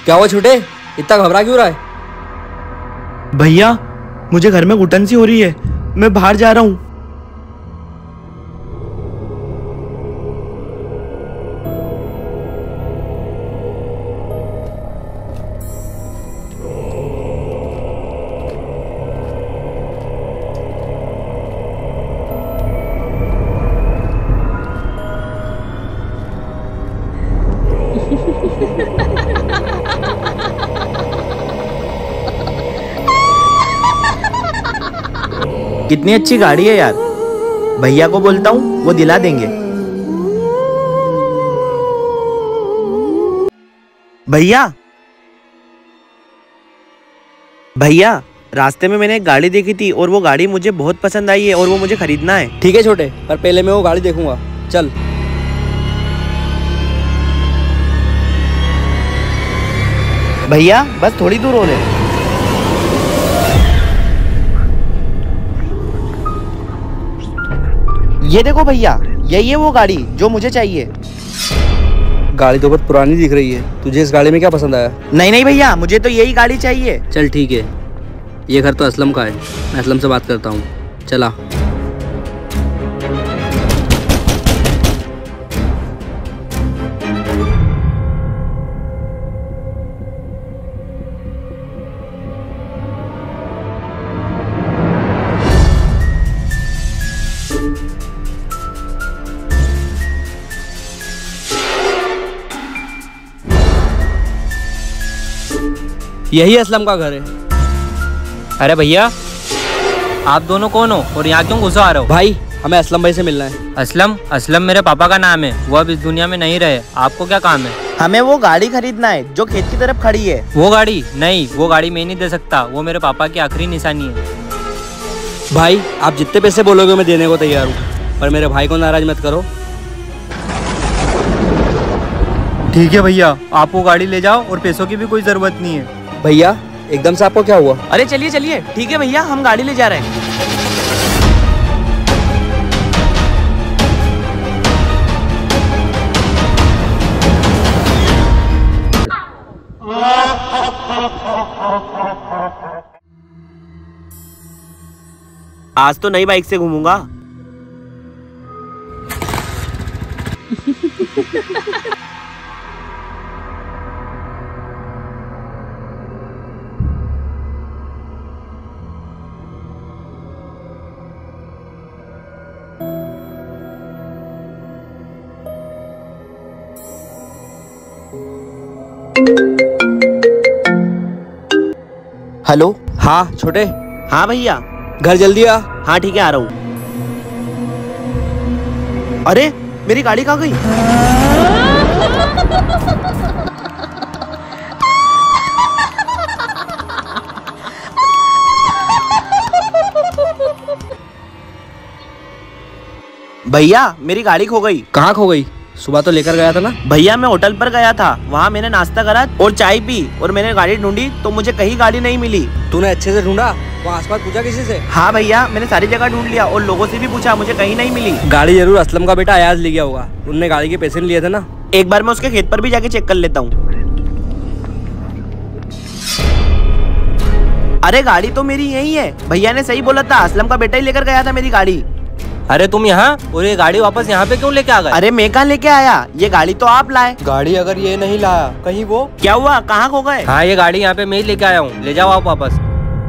क्या हुआ छोटे, इतना घबरा क्यों रहा है? भैया मुझे घर में घुटन सी हो रही है, मैं बाहर जा रहा हूँ। कितनी अच्छी गाड़ी है यार, भैया को बोलता हूँ वो दिला देंगे। भैया भैया रास्ते में मैंने एक गाड़ी देखी थी और वो गाड़ी मुझे बहुत पसंद आई है और वो मुझे खरीदना है। ठीक है छोटे, पर पहले मैं वो गाड़ी देखूंगा। चल। भैया बस थोड़ी दूर और है। ये देखो भैया, यही है वो गाड़ी जो मुझे चाहिए। गाड़ी तो बहुत पुरानी दिख रही है, तुझे इस गाड़ी में क्या पसंद आया? नहीं नहीं भैया, मुझे तो यही गाड़ी चाहिए। चल ठीक है, ये घर तो असलम का है, मैं असलम से बात करता हूँ। चला। यही असलम का घर है। अरे भैया, आप दोनों कौन हो और यहाँ क्यों घुसो आ रहे हो? भाई हमें असलम भाई से मिलना है। असलम मेरे पापा का नाम है, वो अब इस दुनिया में नहीं रहे। आपको क्या काम है? हमें वो गाड़ी खरीदना है जो खेत की तरफ खड़ी है। वो गाड़ी नहीं, वो गाड़ी मैं नहीं दे सकता, वो मेरे पापा की आखिरी निशानी है। भाई आप जितने पैसे बोलोगे मैं देने को तैयार हूँ, पर मेरे भाई को नाराज मत करो। ठीक है भैया, आप वो गाड़ी ले जाओ और पैसों की भी कोई जरूरत नहीं है। भैया एकदम से आपको क्या हुआ? अरे चलिए चलिए, ठीक है भैया, हम गाड़ी ले जा रहे हैं। आज तो नई बाइक से घूमूंगा। हेलो। हाँ छोटे। हाँ भैया। घर जल्दी आ। हाँ ठीक है, आ रहा हूँ। अरे मेरी गाड़ी कहाँ गई? भैया मेरी गाड़ी खो गई। कहाँ खो गई? सुबह तो लेकर गया था ना। भैया मैं होटल पर गया था, वहाँ मैंने नाश्ता करा और चाय पी और मैंने गाड़ी ढूंढी तो मुझे कहीं गाड़ी नहीं मिली। तूने अच्छे से ढूंढा? वहाँ आसपास पूछा किसी से? हाँ भैया, मैंने सारी जगह ढूंढ लिया और लोगों से भी पूछा, मुझे कहीं नहीं मिली। गाड़ी जरूर असलम का बेटा अयाज ले गया होगा, उनने गाड़ी के पैसे नहीं लिए थे ना। एक बार मैं उसके खेत पर भी जाके चेक कर लेता हूँ। अरे गाड़ी तो मेरी यही है, भैया ने सही बोला था, असलम का बेटा ही लेकर गया था मेरी गाड़ी। अरे तुम यहाँ और ये गाड़ी वापस यहाँ पे क्यों लेके आ गए? अरे मैं कहाँ लेके आया, ये गाड़ी तो आप लाए। गाड़ी अगर ये नहीं लाया, कहीं वो क्या हुआ, कहाँ खो गए? हाँ ये गाड़ी यहाँ पे मैं ही लेके आया हूँ, ले जाओ आप वापस।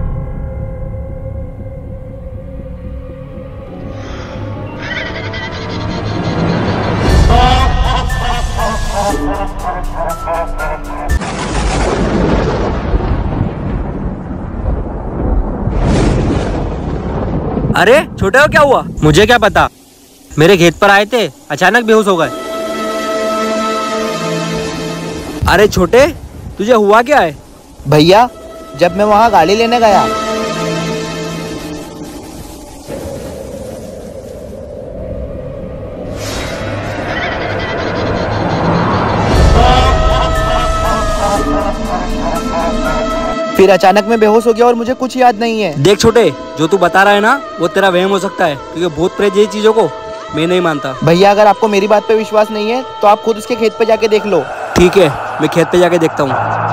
अरे छोटे हो, क्या हुआ? मुझे क्या पता, मेरे खेत पर आए थे, अचानक बेहोश हो गए। अरे छोटे, तुझे हुआ क्या है? भैया जब मैं वहाँ गाड़ी लेने गया, फिर अचानक मैं बेहोश हो गया और मुझे कुछ याद नहीं है। देख छोटे, जो तू बता रहा है ना वो तेरा वहम हो सकता है, क्योंकि भूत प्रेत जैसी चीजों को मैं नहीं मानता। भैया अगर आपको मेरी बात पे विश्वास नहीं है तो आप खुद उसके खेत पे जाके देख लो। ठीक है, मैं खेत पे जाके देखता हूँ।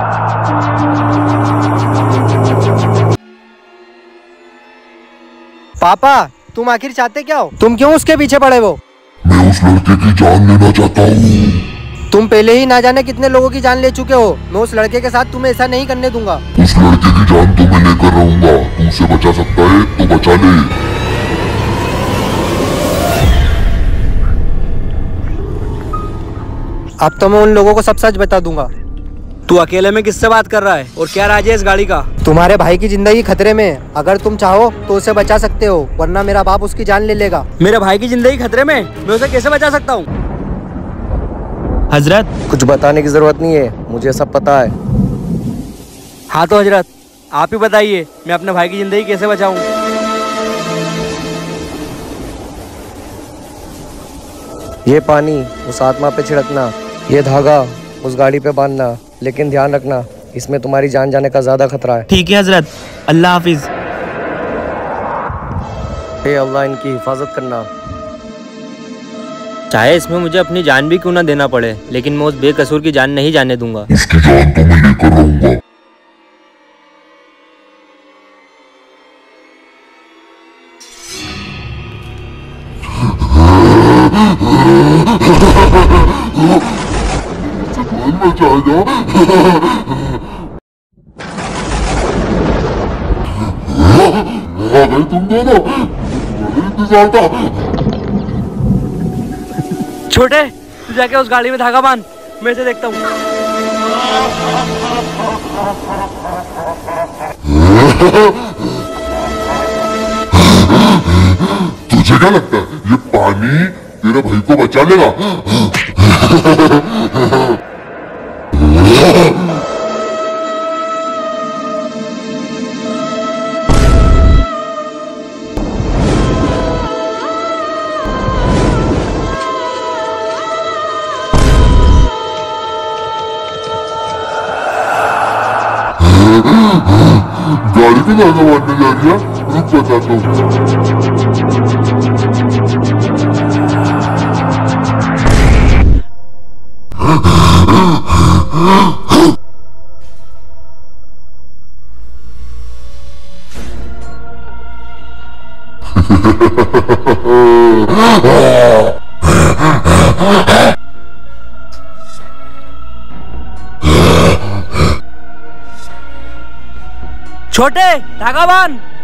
पापा, तुम आखिर चाहते क्या हो? तुम क्यों उसके पीछे पड़े हो? मैं उस लड़के की जान लेना चाहता हूँ। तुम पहले ही ना जाने कितने लोगों की जान ले चुके हो। मैं उस लड़के के साथ तुम्हें ऐसा नहीं करने दूंगा। उस लड़के की जान तो मैं लेकर रहूंगा। तू उसे बचा सकता है तो बचा ले। अब तो मैं उन लोगों को सब सच बता दूंगा। तू अकेले में किससे बात कर रहा है और क्या राज है इस गाड़ी का? तुम्हारे भाई की जिंदगी खतरे में है। अगर तुम चाहो तो उसे बचा सकते हो, वरना मेरा बाप उसकी जान ले लेगा। मेरे भाई की जिंदगी खतरे में? मैं उसे कैसे बचा सकता हूँ? हजरत, कुछ बताने की जरूरत नहीं है, मुझे सब पता है। हाँ तो हजरत, आप ही बताइए, मैं अपने भाई की जिंदगी कैसे बचाऊं? ये पानी उस आत्मा पे छिड़कना, ये धागा उस गाड़ी पे बांधना, लेकिन ध्यान रखना इसमें तुम्हारी जान जाने का ज्यादा खतरा है। ठीक है हजरत, अल्लाह हाफिज। हे अल्लाह, इनकी हिफाजत करना। चाहे इसमें मुझे अपनी जान भी क्यों ना देना पड़े, लेकिन मैं उस बेकसूर की जान नहीं जाने दूंगा। उसकी जान तो मैं लेकर रहूंगा। बचा जा। आ गए तुम दोनों। तुम्हारे इंतजार था। छोटे, तू जाके उस गाड़ी में धागा बांध, मैं इसे देखता हूँ। तुझे क्या लगता है ये पानी तेरे भाई को बचा लेगा? गाड़ी को धागा बांधने जा रही है। रुक बताता हूँ। छोटे, धागा बांध।